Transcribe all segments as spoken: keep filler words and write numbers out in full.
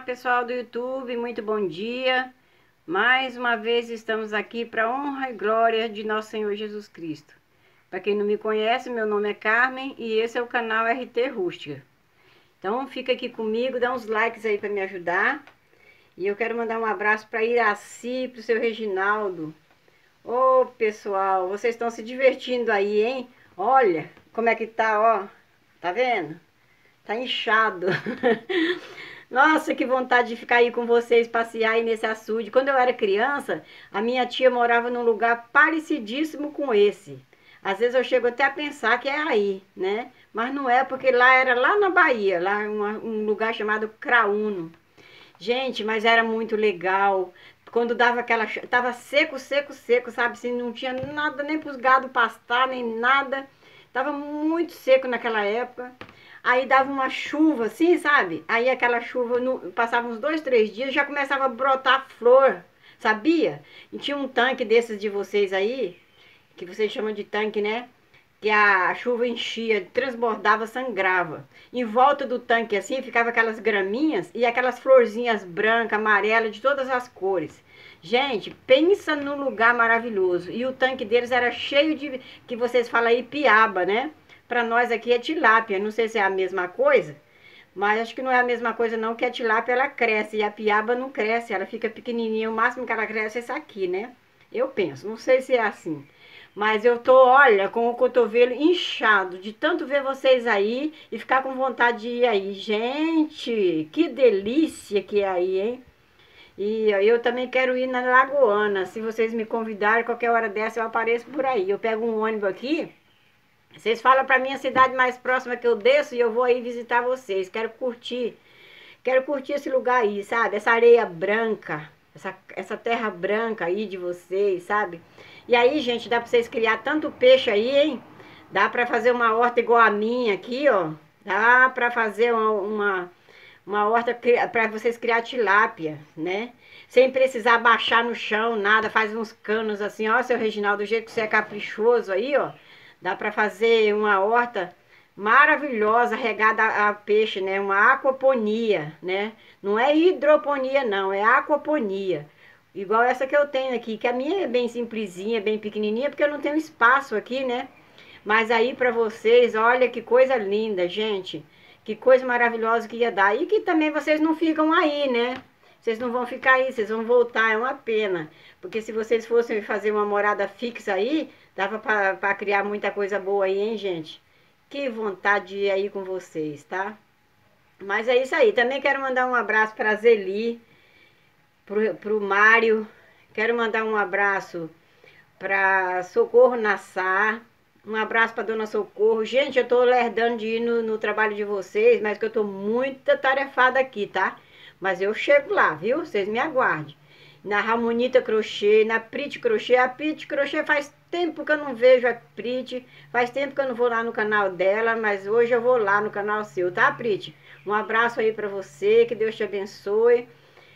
pessoal do YouTube, muito bom dia. Mais uma vez estamos aqui para honra e glória de nosso Senhor Jesus Cristo. Para quem não me conhece, meu nome é Carmen e esse é o canal R T Rústica. Então fica aqui comigo, dá uns likes aí para me ajudar. E eu quero mandar um abraço para Iraci, para o seu Reginaldo. Ô pessoal, vocês estão se divertindo aí, hein? Olha como é que tá, ó. Tá vendo? Tá inchado. Nossa, que vontade de ficar aí com vocês, passear aí nesse açude. Quando eu era criança, a minha tia morava num lugar parecidíssimo com esse. Às vezes eu chego até a pensar que é aí, né? Mas não é, porque lá era lá na Bahia, lá uma, um lugar chamado Craúno. Gente, mas era muito legal. Quando dava aquela... Tava seco, seco, seco, sabe? Assim, não tinha nada nem pros gados pastar, nem nada. Tava muito seco naquela época. Aí dava uma chuva assim, sabe? Aí aquela chuva, no, passava uns dois, três dias, já começava a brotar flor, sabia? E tinha um tanque desses de vocês aí, que vocês chamam de tanque, né? Que a chuva enchia, transbordava, sangrava. Em volta do tanque assim, ficava aquelas graminhas e aquelas florzinhas brancas, amarelas, de todas as cores. Gente, pensa num lugar maravilhoso. E o tanque deles era cheio de, que vocês falam aí, piaba, né? Para nós aqui é tilápia, não sei se é a mesma coisa, mas acho que não é a mesma coisa não, que a tilápia ela cresce e a piaba não cresce, ela fica pequenininha, o máximo que ela cresce é essa aqui, né? Eu penso, não sei se é assim, mas eu tô, olha, com o cotovelo inchado de tanto ver vocês aí e ficar com vontade de ir aí. Gente, que delícia que é aí, hein? E eu também quero ir na Lagoana, se vocês me convidarem, qualquer hora dessa eu apareço por aí. Eu pego um ônibus aqui. Vocês falam para mim a cidade mais próxima que eu desço e eu vou aí visitar vocês. Quero curtir, quero curtir esse lugar aí, sabe? Essa areia branca, essa, essa terra branca aí de vocês, sabe? E aí, gente, dá para vocês criar tanto peixe aí, hein? Dá para fazer uma horta igual a minha aqui, ó. Dá para fazer uma, uma, uma horta para vocês criar tilápia, né? Sem precisar baixar no chão, nada. Faz uns canos assim, ó, seu Reginaldo, do jeito que você é caprichoso aí, ó. Dá para fazer uma horta maravilhosa regada a, a peixe, né? Uma aquaponia, né? Não é hidroponia não, é aquaponia. Igual essa que eu tenho aqui, que a minha é bem simplesinha, bem pequenininha, porque eu não tenho espaço aqui, né? Mas aí para vocês, olha que coisa linda, gente. Que coisa maravilhosa que ia dar. E que também vocês não ficam aí, né? Vocês não vão ficar aí, vocês vão voltar, é uma pena. Porque se vocês fossem fazer uma morada fixa aí, dava para criar muita coisa boa aí, hein, gente? Que vontade de ir aí com vocês, tá? Mas é isso aí. Também quero mandar um abraço para a Zeli, pro, pro Mário. Quero mandar um abraço para Socorro Nassar. Um abraço para Dona Socorro. Gente, eu tô lerdando de ir no, no trabalho de vocês, mas que eu tô muito atarefada aqui, tá? Mas eu chego lá, viu? Vocês me aguardem. Na Ramonita Crochê, na Prit Crochê. A Prit Crochê faz tempo que eu não vejo a Prit. Faz tempo que eu não vou lá no canal dela, mas hoje eu vou lá no canal seu, tá, Prit? Um abraço aí pra você, que Deus te abençoe.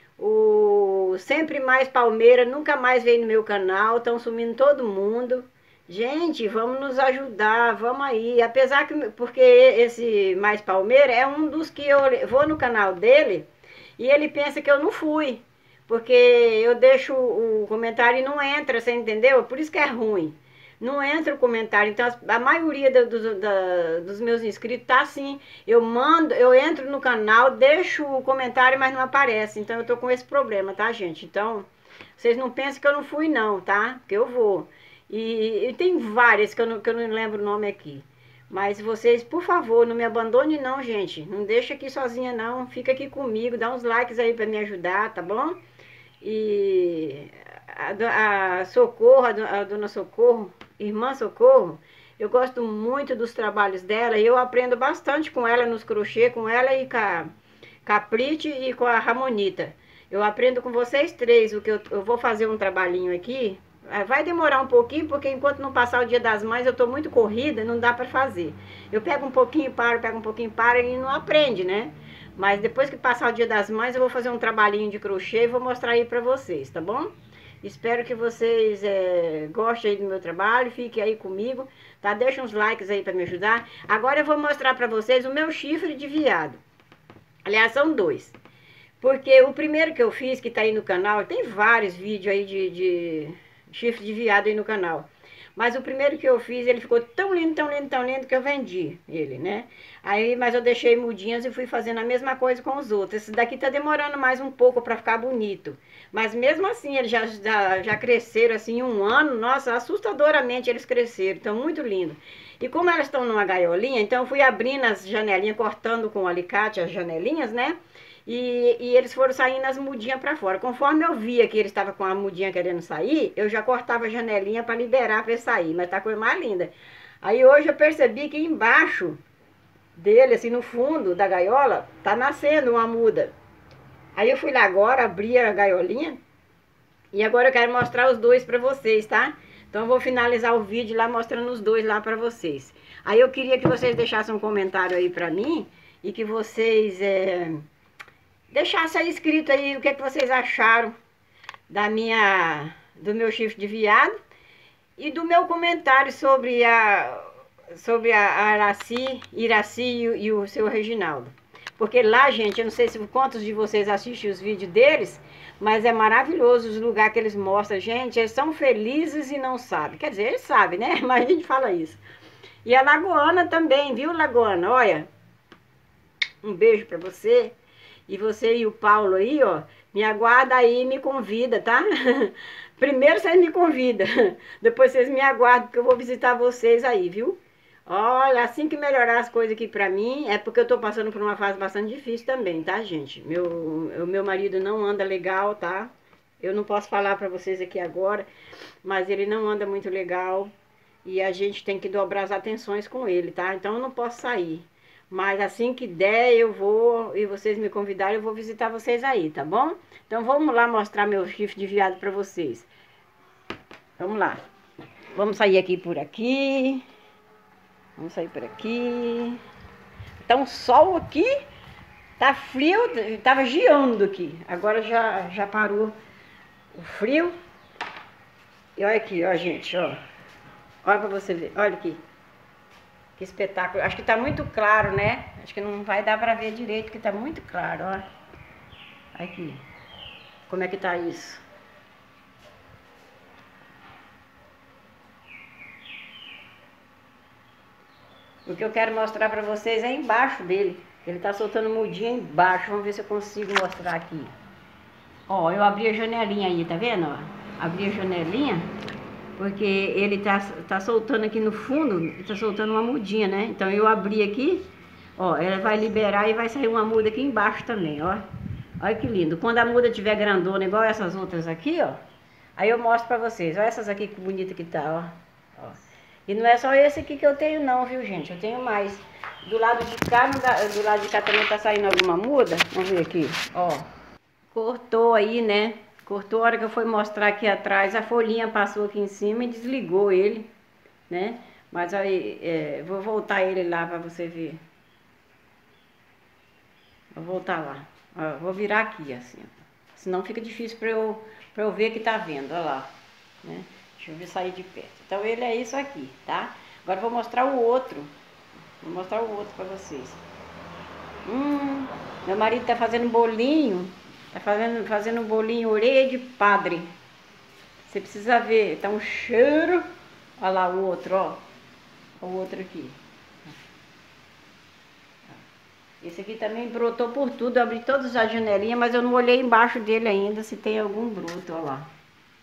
O Sempre Mais Palmeira nunca mais veio no meu canal, estão sumindo todo mundo. Gente, vamos nos ajudar, vamos aí. Apesar que, porque esse Mais Palmeira é um dos que eu vou no canal dele e ele pensa que eu não fui. Porque eu deixo o comentário e não entra, você entendeu? Por isso que é ruim. Não entra o comentário. Então, a maioria do, do, da, dos meus inscritos tá assim. Eu mando, eu entro no canal, deixo o comentário, mas não aparece. Então, eu tô com esse problema, tá, gente? Então, vocês não pensem que eu não fui, não, tá? Que eu vou. E, e tem várias que eu, não, que eu não lembro o nome aqui. Mas vocês, por favor, não me abandone não, gente. Não deixa aqui sozinha, não. Fica aqui comigo, dá uns likes aí pra me ajudar, tá bom? E a, a Socorro, a Dona Socorro, Irmã Socorro, eu gosto muito dos trabalhos dela e eu aprendo bastante com ela nos crochê, com ela e com a Caprite e com a Ramonita. Eu aprendo com vocês três, o que eu, eu vou fazer um trabalhinho aqui. Vai demorar um pouquinho, porque enquanto não passar o Dia das Mães, eu tô muito corrida, não dá para fazer. Eu pego um pouquinho, paro, pego um pouquinho, paro e não aprende, né? Mas depois que passar o Dia das Mães, eu vou fazer um trabalhinho de crochê e vou mostrar aí pra vocês, tá bom? Espero que vocês é, gostem aí do meu trabalho, fiquem aí comigo, tá? Deixa uns likes aí pra me ajudar. Agora eu vou mostrar pra vocês o meu chifre de veado. Aliás, são dois. Porque o primeiro que eu fiz, que tá aí no canal, tem vários vídeos aí de, de chifre de veado aí no canal. Mas o primeiro que eu fiz, ele ficou tão lindo, tão lindo, tão lindo que eu vendi ele, né? Aí, mas eu deixei mudinhas e fui fazendo a mesma coisa com os outros. Esse daqui tá demorando mais um pouco para ficar bonito. Mas mesmo assim, eles já, já, já cresceram assim em um ano. Nossa, assustadoramente eles cresceram. Estão muito lindos. E como elas estão numa gaiolinha, então eu fui abrindo as janelinhas, cortando com o alicate as janelinhas, né? E, e eles foram saindo as mudinhas para fora. Conforme eu via que eles estavam com a mudinha querendo sair, eu já cortava a janelinha para liberar para eles sair. Mas tá a coisa mais linda. Aí hoje eu percebi que embaixo dele, assim no fundo da gaiola, tá nascendo uma muda. Aí eu fui lá agora, abri a gaiolinha. E agora eu quero mostrar os dois para vocês, tá? Então eu vou finalizar o vídeo lá mostrando os dois lá para vocês. Aí eu queria que vocês deixassem um comentário aí para mim e que vocês... É... deixasse aí escrito aí o que, é que vocês acharam da minha, do meu chifre de veado e do meu comentário sobre a, sobre a Araci, Iraci e, e o seu Reginaldo. Porque lá, gente, eu não sei se quantos de vocês assistem os vídeos deles, mas é maravilhoso os lugares que eles mostram. Gente, eles são felizes e não sabem. Quer dizer, eles sabem, né? Mas a gente fala isso. E a Lagoana também, viu, Lagoana? Olha, um beijo pra você. E você e o Paulo aí, ó, me aguarda aí e me convida, tá? Primeiro vocês me convidam, depois vocês me aguardam, porque eu vou visitar vocês aí, viu? Olha, assim que melhorar as coisas aqui pra mim, é porque eu tô passando por uma fase bastante difícil também, tá, gente? Meu, o meu marido não anda legal, tá? Eu não posso falar pra vocês aqui agora, mas ele não anda muito legal e a gente tem que dobrar as atenções com ele, tá? Então eu não posso sair. Mas assim que der, eu vou, e vocês me convidarem, eu vou visitar vocês aí, tá bom? Então vamos lá mostrar meu chifre de veado pra vocês. Vamos lá. Vamos sair aqui por aqui. Vamos sair por aqui. Então o sol aqui tá frio, tava geando aqui. Agora já, já parou o frio. E olha aqui, ó, gente, ó. Olha pra você ver, olha aqui. Que espetáculo. Acho que tá muito claro, né? Acho que não vai dar pra ver direito, porque tá muito claro, ó. Aqui. Como é que tá isso? O que eu quero mostrar pra vocês é embaixo dele. Ele tá soltando mudinha embaixo. Vamos ver se eu consigo mostrar aqui. Ó, eu abri a janelinha aí, tá vendo? Ó? Abri a janelinha. Porque ele tá, tá soltando aqui no fundo, tá soltando uma mudinha, né? Então eu abri aqui, ó, ela vai liberar e vai sair uma muda aqui embaixo também, ó. Olha que lindo. Quando a muda tiver grandona, igual essas outras aqui, ó, aí eu mostro pra vocês. Olha essas aqui que bonita que tá, ó. ó. E não é só esse aqui que eu tenho não, viu, gente? Eu tenho mais. Do lado de cá, do lado de cá também tá saindo alguma muda. Vamos ver aqui, ó. Cortou aí, né? Cortou a hora que eu fui mostrar aqui atrás, a folhinha passou aqui em cima e desligou ele, né? Mas aí, é, vou voltar ele lá pra você ver. Vou voltar lá. Ó, vou virar aqui, assim. Senão fica difícil pra eu, pra eu ver que tá vendo, olha lá. Né? Deixa eu ver sair de perto. Então ele é isso aqui, tá? Agora eu vou mostrar o outro. Vou mostrar o outro pra vocês. Hum, meu marido tá fazendo bolinho. Tá fazendo, fazendo um bolinho orelha de padre. Você precisa ver. Tá um cheiro. Olha lá o outro, ó. O outro aqui. Esse aqui também brotou por tudo. Eu abri todas as janelinhas, mas eu não olhei embaixo dele ainda se tem algum broto, olha lá.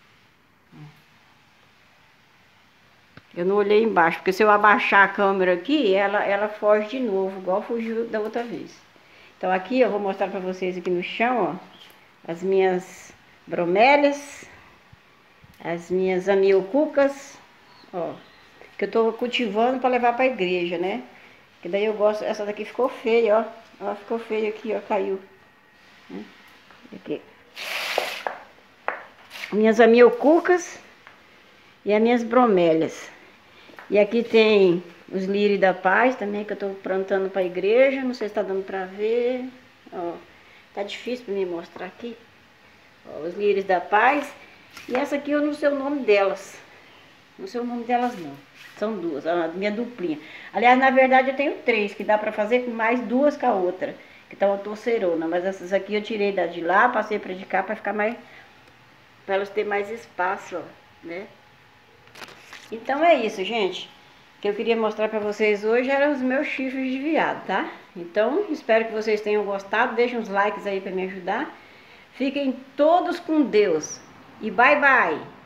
Eu não olhei embaixo, porque se eu abaixar a câmera aqui, ela, ela foge de novo, igual fugiu da outra vez. Então aqui eu vou mostrar pra vocês aqui no chão, ó. As minhas bromélias, as minhas amiocucas, ó, que eu tô cultivando para levar para a igreja, né? Que daí eu gosto, essa daqui ficou feia, ó, ó, ficou feia aqui, ó, caiu. Né? Aqui. Minhas amiocucas e as minhas bromélias. E aqui tem os lírios da paz também, que eu tô plantando para a igreja, não sei se tá dando para ver, ó. Tá difícil para me mostrar aqui. Ó, os lírios da paz. E essa aqui eu não sei o nome delas. Não sei o nome delas não. São duas, a minha duplinha. Aliás, na verdade eu tenho três, que dá para fazer com mais duas com a outra. que tá uma torcerona, mas essas aqui eu tirei da de lá, passei pra de cá pra ficar mais, pra elas ter mais espaço, ó, né? Então é isso, gente. O que eu queria mostrar pra vocês hoje eram os meus chifres de veado, tá? Então, espero que vocês tenham gostado, deixem uns likes aí pra me ajudar. Fiquem todos com Deus e bye bye!